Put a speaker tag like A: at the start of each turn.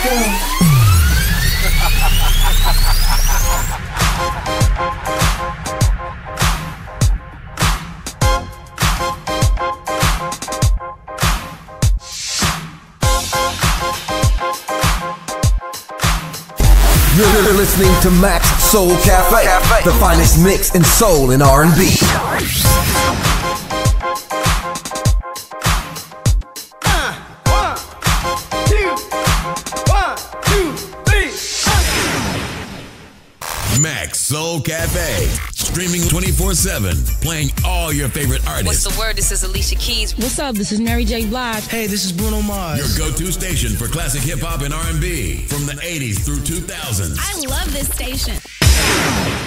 A: You're listening to Max Soul Cafe, the finest mix in soul and R&B.
B: Max Soul Cafe, streaming 24/7, playing all your favorite artists.
C: What's the word? This is Alicia Keys.
D: What's up? This is Mary J. Blige.
E: Hey, this is Bruno Mars.
B: Your go-to station for classic hip-hop and R&B from the 80s through 2000s.
F: I love this station.